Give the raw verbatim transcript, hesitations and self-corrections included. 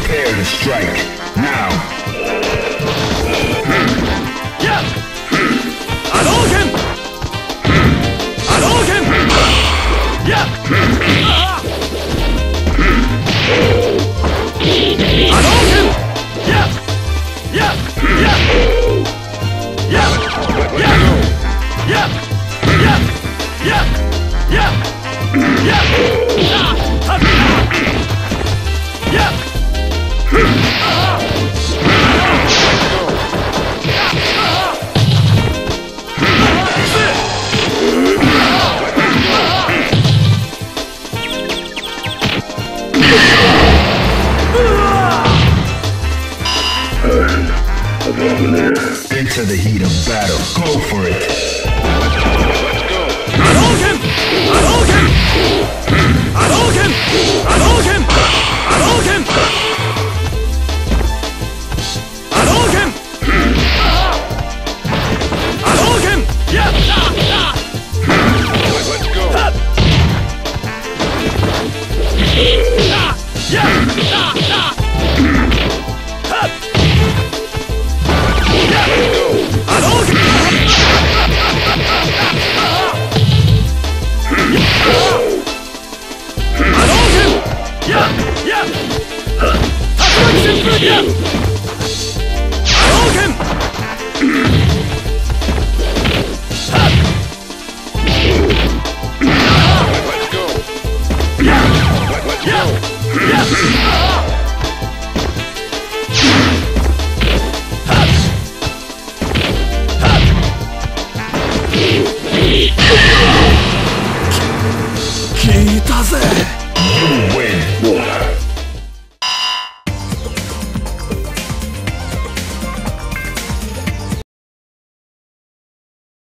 Prepare to strike. Now. Yeah! Hadouken! Hadouken! Yeah! Hadouken! Yeah! Yeah! Yeah! Yeah! Yeah! Yeah! Yeah! Yeah! Yeah! Yeah! Yeah! Into the heat of battle. Go for it. Hadouken! Hadouken! Hadouken! Hadouken! Hadouken! Hadouken! Hadouken! Yeah! Let's go. Yeah! Hadouken! Hadouken! Yeah! Yeah! Hadouken! Yeah! Hadouken! Let's go. Yeah! Let's Yeah! go. Yeah!